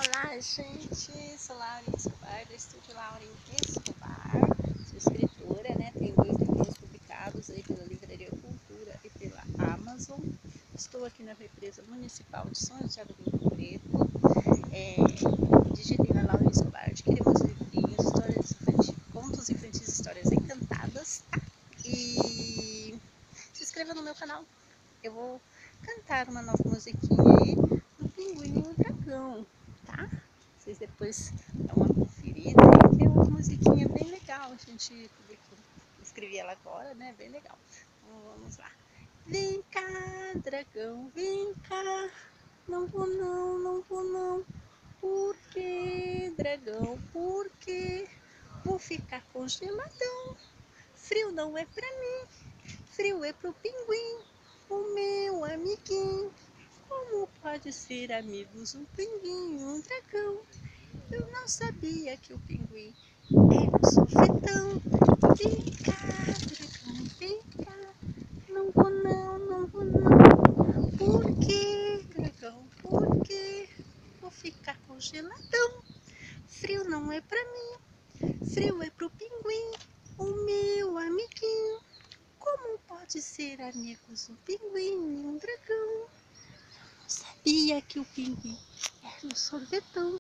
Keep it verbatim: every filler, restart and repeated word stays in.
Olá, gente, sou Lauren Escobar, do estúdio Lauren Escobar, sou escritora, né? Tenho dois livros publicados aí pela Livraria Cultura e pela Amazon. Estou aqui na represa municipal de São José do Rio Preto. É, digitei na Lauren Escobar, adquiri meus livrinhos, histórias infantis, contos infantis, histórias encantadas, tá? E se inscreva no meu canal. Eu vou cantar uma nova musiquinha aí do Pinguim e o Dragão, tá? Vocês depois dão uma conferida aí, que é uma musiquinha bem legal. A gente publicou, escrevi ela agora, né? Bem legal. Então vamos lá. Vem cá, dragão, vem cá. Não vou não, não vou não. Por que, dragão? Por que? Vou ficar congeladão. Frio não é pra mim, frio é pro pinguim, o meu amiguinho. Como pode ser amigos um pinguim e um dragão? Eu não sabia que o pinguim era um sorvetão. Vem cá, dragão, vem cá. Não vou não, não vou não. Por que, dragão, por que? Vou ficar congeladão. Frio não é pra mim, frio é pro pinguim, o meu amiguinho. Como pode ser amigos um pinguim e um dragão? Sabia que o pinguim era um sorvetão.